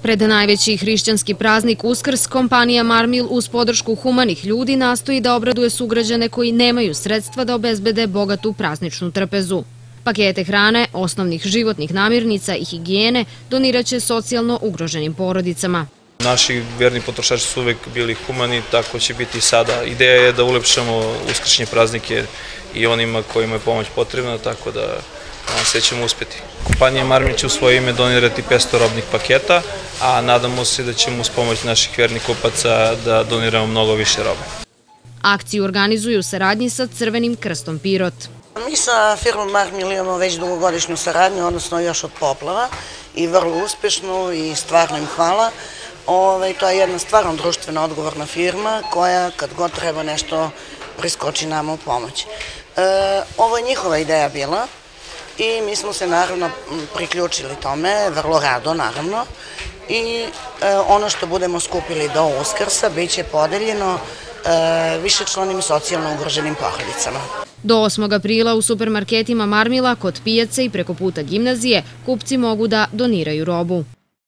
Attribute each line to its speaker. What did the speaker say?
Speaker 1: Pred najveći hrišćanski praznik Uskrs, kompanija Marmil uz podršku humanih ljudi nastoji da obraduje sugrađane koji nemaju sredstva da obezbede bogatu prazničnu trpezu. Pakete hrane, osnovnih životnih namirnica i higijene doniraće socijalno ugroženim porodicama.
Speaker 2: Naši verni potrošači su uvek bili humani, tako će biti i sada. Ideja je da ulepšamo uskršnje praznike i onima kojima je pomoć potrebna, tako da sve ćemo uspeti. Kompanija Marmil će u svoje ime donirati 500 robnih paketa, a nadamo se da ćemo uz pomoć naših vernih kupaca da doniramo mnogo više robe.
Speaker 1: Akciju organizuju u saradnji sa Crvenim krstom Pirot.
Speaker 3: Mi sa firmom Marmil imamo već dugogodišnju saradnju, odnosno još od poplava, i vrlo uspešnu i stvarno im hvala. To je jedna stvarno društvena odgovorna firma koja kad god treba nešto priskoči nama u pomoć. Ovo je njihova ideja bila i mi smo se naravno priključili tome, vrlo rado naravno, i ono što budemo skupili do Uskrsa bit će podeljeno višečlanim socijalno ugroženim porodicama.
Speaker 1: Do 8. aprila u supermarketima Marmila kod pijace i preko puta gimnazije kupci mogu da doniraju robu.